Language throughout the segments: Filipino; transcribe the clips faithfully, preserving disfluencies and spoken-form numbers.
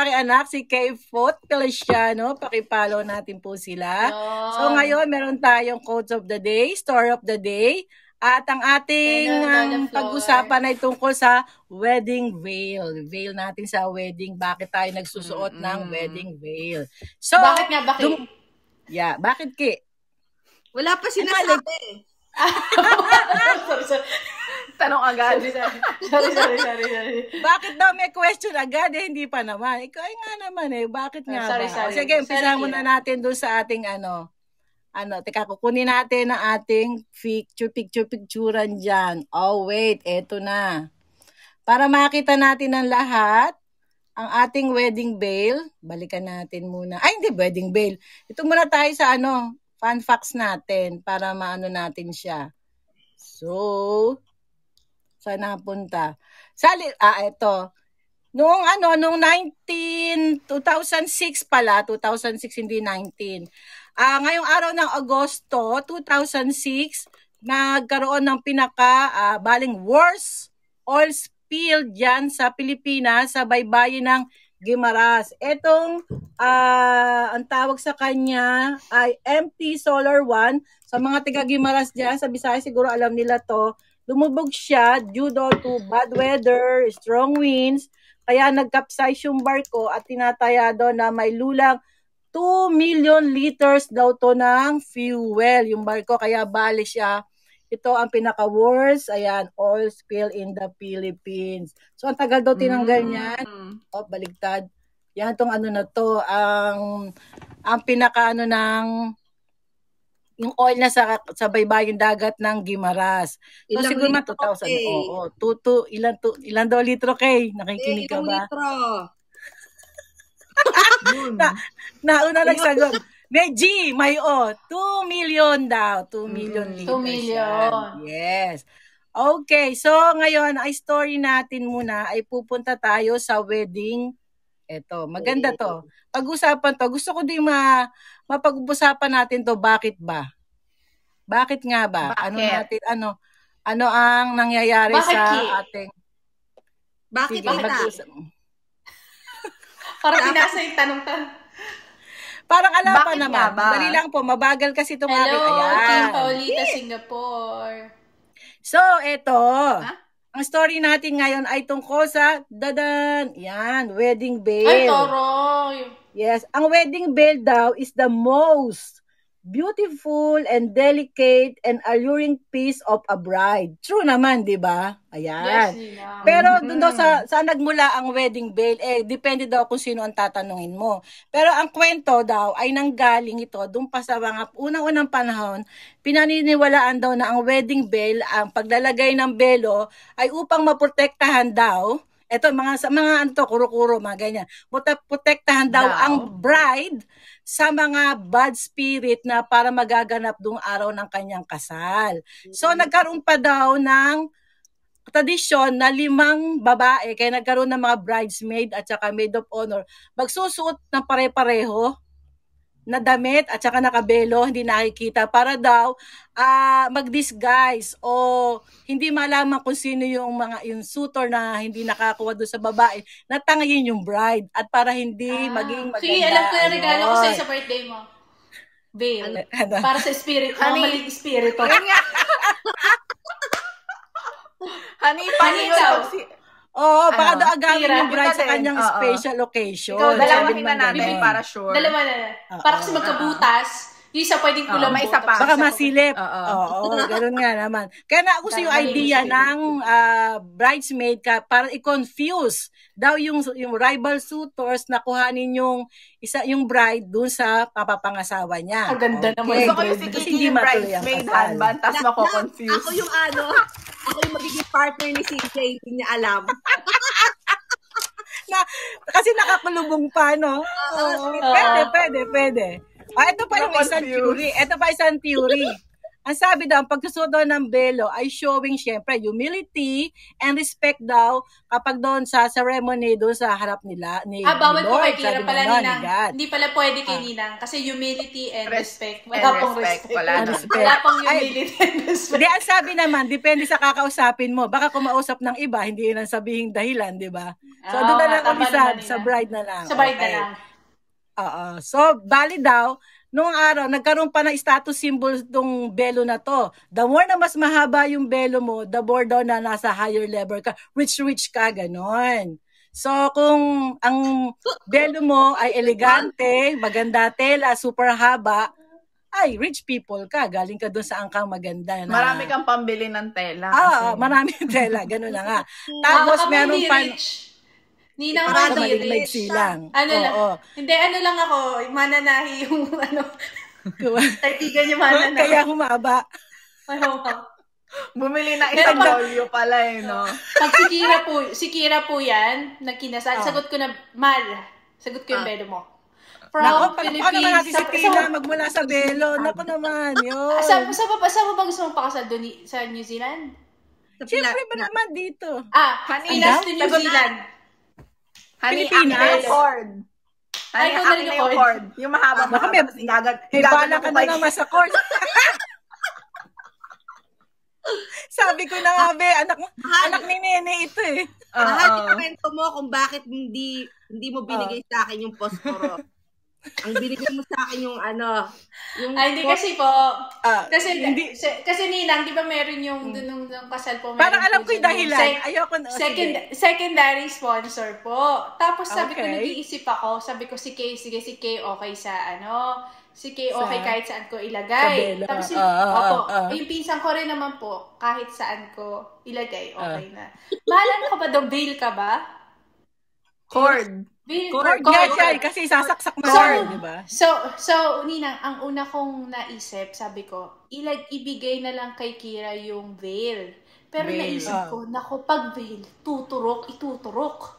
aking anak, si Kay Foot Feliciano. Pakipollow natin po sila. Oh. So ngayon, meron tayong quotes of the day, story of the day. At ang ating um, pag-usapan ay tungkol sa wedding veil. Veil natin sa wedding. Bakit tayo nagsusuot mm-hmm. ng wedding veil? So, bakit nga, bakit? Dum- yeah, bakit, Ki? Wala pa sinasabi. sorry, sorry. Tanong agad. Sorry, sorry, sorry, sorry, sorry. Bakit daw may question agad? Eh, hindi pa naman. Ikaw ay nga naman eh. Bakit nga sorry, ba? Sorry, Sige, umpisahan muna natin doon sa ating ano. Ano, teka, kukunin natin ang ating picture, picture, picturean dyan. Oh, wait. Eto na. Para makita natin ang lahat, ang ating wedding veil. Balikan natin muna. Ay, hindi wedding veil. Ito muna tayo sa ano, fun facts natin para maano natin siya. So, saan napunta? Sali, ah, ito. Noong ano, noong nineteen, two thousand six pala, two thousand six, hindi nineteen. Ah, ngayong araw ng Agosto, two thousand six, nagkaroon ng pinaka, ah, baling worst oil spill dyan sa Pilipinas, sa baybayin ng Guimaras. Etong, ah, ang tawag sa kanya ay M T Solar One. Sa mga taga Guimaras dyan, sa Visayas siguro alam nila to, lumubog siya due to bad weather, strong winds, kaya nag-capsize yung barko at tinataya doon na may lulang two million liters daw to ng fuel yung barko, kaya bali siya. Ito ang pinaka-worst, ayan, oil spill in the Philippines. So, ang tagal daw tinanggal niyan. Mm. Oh, baligtad. Yan, itong ano na to, ang, ang pinaka-ano ng, yung oil na sa, sa baybaying dagat ng Guimaras. So, ilang siguro mga two thousand. Oo, oh, oh, two, two, ilan, two, ilan daw litro, Kay? Nakikinig ka ba? Ilang litro? na, nauna nagsagot. May G, may O. two million daw. two million mm, liters. two million. Yan. Yes. Okay, so ngayon, ay story natin muna ay pupunta tayo sa wedding. Ito, maganda to. Pag-usapan to. Gusto ko din ma mapag-usapan natin to. Bakit ba? Bakit nga ba? Bakit? Ano natin, ano, ano ang nangyayari Bakit sa ki? ating... Bakit Sige, ba? Parang pinasa yung tanong-tanong. Parang alam Bakit pa naman. Dali lang po. Mabagal kasi itong Hello, aking. Team Paulita, Singapore. So, eto. Huh? Ang story natin ngayon ay tungkol sa dadan. Yan, wedding veil. Ay, toroy. Yes. Ang wedding veil daw is the most beautiful and delicate and alluring piece of a bride. True naman, di ba? Ayan. Yes, pero doon daw sa, sa nagmula ang wedding veil, eh, depende daw kung sino ang tatanungin mo. Pero ang kwento daw ay nanggaling ito doon pa sa mga unang-unang panahon, pinaniniwalaan daw na ang wedding veil, ang paglalagay ng belo, ay upang maprotektahan daw, eto, mga, mga ano to, kuro-kuro, mga ganyan, protektahan daw no. ang bride sa mga bad spirit na para magaganap doong araw ng kanyang kasal. So, mm-hmm. nagkaroon pa daw ng tradisyon na limang babae, kaya nagkaroon ng mga bridesmaid at saka maid of honor, magsusuot ng pare-pareho na damit at saka nakabelo, hindi nakikita, para daw uh, mag-disguise o hindi malaman kung sino yung mga yung suitor na hindi nakakuha doon sa babae, natangayin yung bride at para hindi ah, maging maganda. Sige, alam ko yung regalo ko sa'yo sa birthday mo. Veil. Ano? Para sa spirit. Honey, maling spirit. Honey, honey daw. Oo, ano, baka daw agawin yung bride sa kanyang uh, special occasion. Ikaw, dalawahin na natin para sure. Dalawa na. Uh, para kasi magkabutas, yung isa pwedeng kulang uh, isa pa. Baka masilip. Oo, gano'n nga naman. Kaya na gusto yung idea ng uh, bridesmaid ka para i-confuse daw yung yung rival suitors na kuhanin yung isa yung bride dun sa papapangasawa niya. Ang ganda okay. naman. Gusto ko yung si Kiki yung bridesmaid handband, tapos mako-confuse. Ako yung ano, ako yung magiging partner ni C J, hindi niya alam. na, kasi nakakulubong pa, no? Oo, uh, pwede, pwede, pwede. Ah, ito pa yung isang theory. Ito pa isang theory. Ang sabi daw, ang pagsusuot daw ng belo ay showing syempre humility and respect daw kapag doon sa ceremony doon sa harap nila ni Ah, bawal po Lord, kay Kira sabi pala, nga, Ninang. ni God. Hindi pala pwede kay Ah. Ninang. Kasi humility and Res- respect. and Wala pong respect. respect. Wala And na. respect. Wala pong Ay, humility and respect. Hindi, ang sabi naman, depende sa kakausapin mo. Baka kung mausap ng iba, hindi yun ang sabihin dahilan, di ba? So, Ah, doon na oo nga, lang tama ulit sa, naman, sa Nina. bride na lang. Sa bride na Okay. lang. Oo. So, bali daw, noong araw, nagkaroon pa ng status symbol tong belo na to. The more na mas mahaba yung belo mo, the more daw na nasa higher level ka. Rich-rich ka, ganon. So, kung ang belo mo ay elegante, maganda tela, super haba, ay, rich people ka. Galing ka dun sa angkang maganda. Na, Marami kang pambili ng tela. Ah, kasi. marami tela. Ganun na nga. Baka Tapos, kami meron hindi pa... rich. Ninang Para hindi maliglig rich. silang. Ano lang. Oo. Hindi, ano lang ako. Mananahi yung ano. Kaibigan yung mananahi. Kaya humaba. Ay, oo. Bumili na Pero isang pag- dolyo pala eh, no? Pag si Kira po, si Kira po yan, nagkinasal, Ah. sagot ko na, Mal, sagot ko yung Ah. belo mo. Nako, From palakpakan naman natin si sa- Tina sa- magmula sa belo. Nako naman, yun. Sa, sa, sa, sa ba ba gusto mong pakasal doon i- sa New Zealand? Siyempre ba naman dito? Ah, Honey, Pinas ano? to New Sagot na. Zealand. Honey, Pilipinas? akin na yung cord. Ay, Honey, ikaw na rin akin na yung yung cord. cord. Yung mahaba Baka may- mahaba. Igagad, Hey, igagad bala ko ka na kay- naman sa course. Sabi ko na nga, be, anak, anak ni Nene ito eh. Oo. Mahal, ikwento mo kung bakit hindi hindi mo binigay sa akin yung posporo. Ang binigay mo sa akin yung ano, yung Ay, hindi kasi po. Ah, Kasi, hindi- si- kasi Ninang, di ba meron yung dun nung, nung kasal po. Parang meron alam po ko yung dun dahilan. sec- Ayoko na. oh, Second, sige. secondary sponsor po. Tapos sabi ko, Okay. nag-iisip ako, sabi ko si Kay, sige si Kay okay sa ano, si Kay okay Sa- kahit saan ko ilagay. sa bela. Tapos si, Ah, ah, opo, ah, ah. yung pinsan ko rin naman po, kahit saan ko ilagay, okay na. Mahalan ka ba daw, bail ka ba? Cord. Bail, Cord cord. nga siya, eh, kasi sasaksak mo So, cord, di ba? So, so, Ninang, ang una kong naisip, sabi ko, ilag, ibigay na lang kay Kira yung veil. Pero Veil. naisip Ah. ko, naku, pag veil, tuturok, ituturok.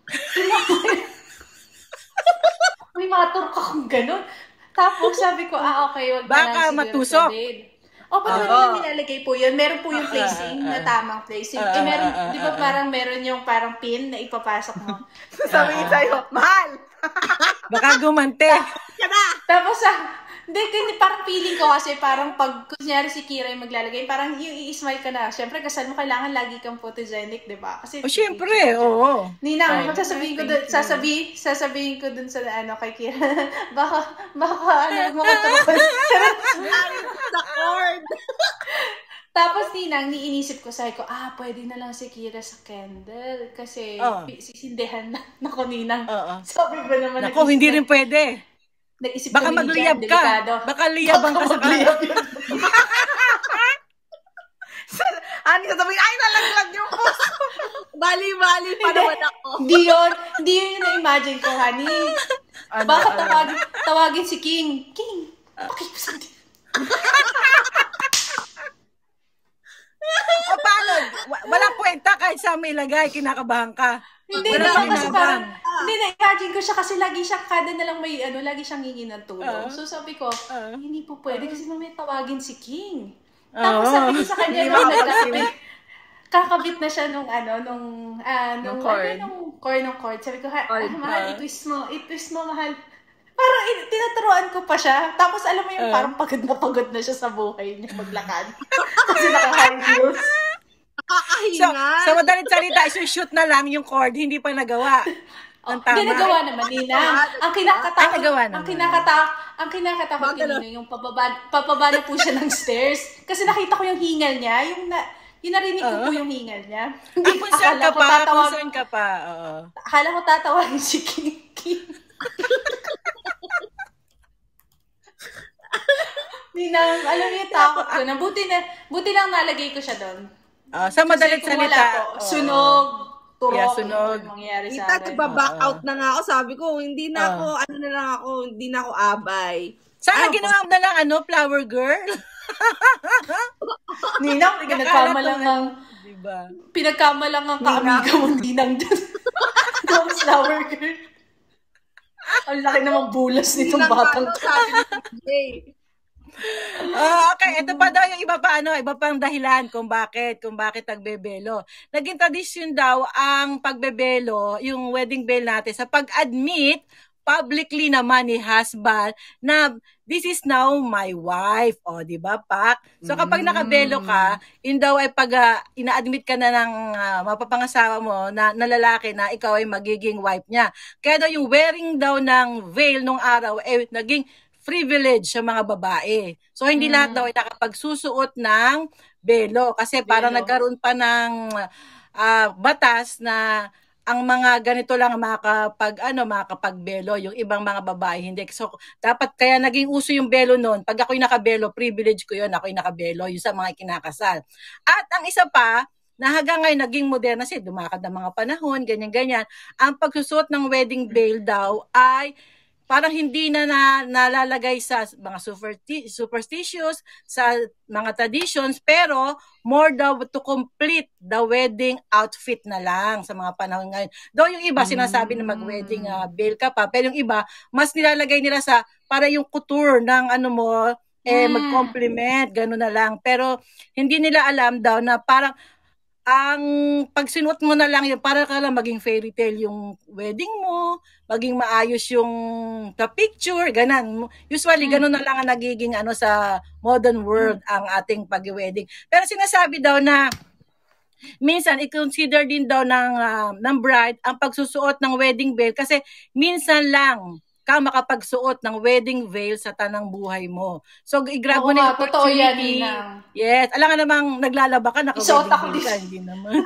May maturok akong ganun. Tapos sabi ko, ah, okay, wag na Baka lang siguro matusok. sa veil. O, pag Oo. meron na nilalagay po yun, meron po yung Ah, placing ah, na ah. tamang placing. Ah, eh, meron, ah, ah, di ba ah, parang meron yung parang pin na ipapasok mo? Sasabihin sa'yo, mahal! Baka gumante. Tapos, ah, hindi, hindi, parang feeling ko kasi parang pag, kunyari si Kira yung maglalagay, parang yung i-smile ka na. Siyempre, kasal mo, kailangan lagi kang photogenic, di ba? Kasi, O, syempre, oo. Ninang, Ay, magsasabihin ko dun, sasabihin, sasabihin ko dun sa, ano, kay Kira, baka, baka, ano, makatulog. sa cord. Tapos, Ninang, niinisip ko, sabi ko, ah, pwede na lang si Kira sa candle. Kasi, Oo. pi- sisindihan na. Naku, Ninang. Oo. Sabi ko naman, Nako, nag-isip hindi na- rin pwede. Nag-isip Baka kami ni magliyab Jen, ka. delikado. Baka liyabang ka sa magliyab yun. Honey, sasabihin, ay, nalaglag yung puso. Bali-bali pa naman ako. Hindi yun. Hindi yun yung na-imagine ko, honey. Ano, Baka ano? tawagin, tawagin si King. King, pakikusap din. O, paano? Wa- Walang kwenta kahit sa may ilagay, kinakabahan ka. Hindi Wala naman kang kasi kinabang. parang, hindi na-imagine ko siya kasi lagi siya, kada na lang may, ano, lagi siyang hingi ng tulong. Ah. So sabi ko, Ah. hindi po pwede kasi mamaya tawagin si King. Oo. Tapos sabi ko sa kanya, Hindi nung makakapagsin. nagkakabit, kakabit na siya nung, ano, nung, ah, nung, Nung cord. ano, nung cord, nung cord. Sabi ko, ha, Cord, ah, mahal, ah. i-twist mo, i-twist mo, mahal. Parang in- tinuturuan ko pa siya. Tapos alam mo yung Ah. parang pagod na pagod na siya sa buhay niya maglakad. Kasi naka-high heels. So, Kakahinga. sa madaling salita, isushoot na lang yung cord, hindi pa nagawa. Ang tama. Hindi, nagawa naman, Nina. Ang kinakatakot, Ay, nagawa ang naman. kinakatakot, ang kinakatakot Bakit? kanina, yung pababa, papaba na po siya ng stairs. Kasi nakita ko yung hingal niya, yung na, yung narinig ko po yung hingal niya. Ah, concern Akala ka ko pa, tatawag- concern ka pa. Oo. Akala ko tatawagin si King. King. Nina, alam niyo yung takot ko na. Buti na, buti lang nalagay ko siya doon. Ah, sa madaling Kasi kung wala salita. po, oo. sunog, turok, Yeah, sunog. ano po mangyayari sa Kita, akin. nagba-back Oo. out na nga ako. Sabi ko, hindi na Oo. ako, ano na lang ako, hindi na ako abay. Sana Ah, ginawa mo na lang, ano, flower girl? Ninang, pinagkamalang ang, Diba? pinagkamalang ang kaamiga mong Ninang dun. Tapos flower girl. Ang laki namang bulas nitong Hindi lang batang ano, to. sabi ni P J. Oh, okay, ito pa daw yung iba pa ano, iba pang dahilan kung bakit, kung bakit nagbebelo. Naging tradisyon daw ang pagbebelo, yung wedding veil natin sa pag-admit publicly naman ni husband na this is now my wife. O, di ba, Pak? So, kapag nakabelo ka, yun daw ay pag uh, ina-admit ka na ng uh, mapapangasawa mo na, na lalaki na ikaw ay magiging wife niya. Kaya daw yung wearing daw ng veil nung araw ay eh, naging privilege sa mga babae. So, hindi mm. lahat daw ay nakapagsusuot ng belo. Kasi parang belo. Nagkaroon pa ng uh, batas na ang mga ganito lang makakapag ano makakapagbelo, yung ibang mga babae hindi. So dapat kaya naging uso yung belo noon. Pag ako'y nakabelo, privilege ko 'yon, ako'y nakabelo, yung sa mga kinakasal. At ang isa pa na hanggang ngayon naging moderna kasi dumakad ang mga panahon, ganyan-ganyan. Ang pagsusuot ng wedding veil daw ay parang hindi na, na nalalagay sa mga supersti- superstitious, sa mga traditions, pero more daw to complete the wedding outfit na lang sa mga panahon ngayon. Though yung iba sinasabi na mag-wedding uh, veil ka pa, pero yung iba mas nilalagay nila sa para yung couture ng ano mo, eh mm. mag-complement, gano'n na lang. Pero hindi nila alam daw na parang ang pagsinuot mo na lang yun, para ka lang maging fairy tale yung wedding mo, maging maayos yung the picture, ganan. Usually, ganun na lang ang nagiging ano sa modern world ang ating pag-wedding. Pero sinasabi daw na minsan i-consider din daw ng, uh, ng bride ang pagsusuot ng wedding veil kasi minsan lang ka makapagsuot ng wedding veil sa tanang buhay mo. So, i-grab mo na yung opportunity. Yan, yes. Alam nga namang naglalaba ka, naka-wedding veil ka. Hindi naman.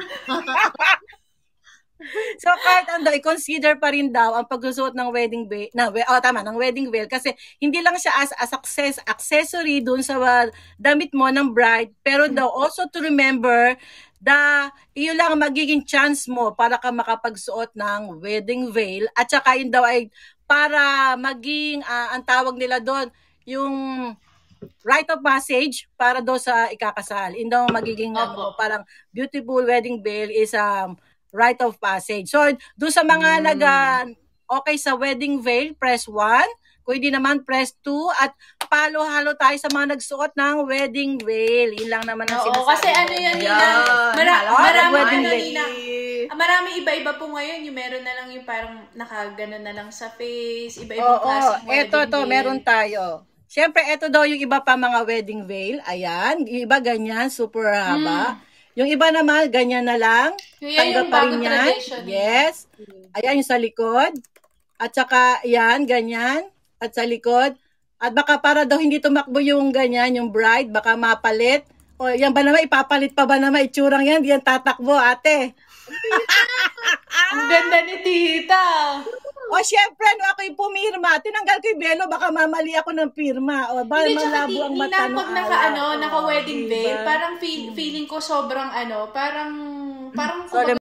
So, kahit ano, i-consider pa rin daw ang pagsusuot ng wedding veil, na, oh, tama, ng wedding veil, kasi hindi lang siya as a success, accessory dun sa uh, damit mo ng bride, pero daw also to remember da iyon lang magiging chance mo para ka makapagsuot ng wedding veil at saka yun daw ay para maging uh, ang tawag nila doon yung rite of passage para daw sa ikakasal. Yun daw magiging uh, parang beautiful wedding veil is um, rite of passage. So doon sa mga mm. nag uh, okay sa wedding veil, press one. Kung hindi naman, press two. At palo-halo tayo sa mga nagsuot ng wedding veil. Yun lang naman ang sinasabi. Oo, kasi ano yan, Nina. Mara- marami, ano, Nina. Marami iba-iba po ngayon. Yung meron na lang yung parang nakagano na lang sa face. Iba-ibang klaseng wedding eto, to, meron tayo. Siyempre, eto daw yung iba pa mga wedding veil. Ayan. Yung iba ganyan, super haba. Hmm. Yung iba naman, ganyan na lang. Tanggap pa rin yan. Yes. Ayan yung sa likod. At saka, yan, ganyan. At sa likod. At baka para daw hindi tumakbo yung ganyan, yung bride, baka mapalit. O yan ba naman, ipapalit pa ba naman, itsurang yan, di yan tatakbo, ate. Ang ganda ni tita. O syempre, no, ako yung pumirma, tinanggal ko yung belo, baka mamali ako ng pirma. O ba, hindi, malabo ang mata ng pag naka, ano, naka-wedding veil, parang feel, feeling ko sobrang ano, parang, parang,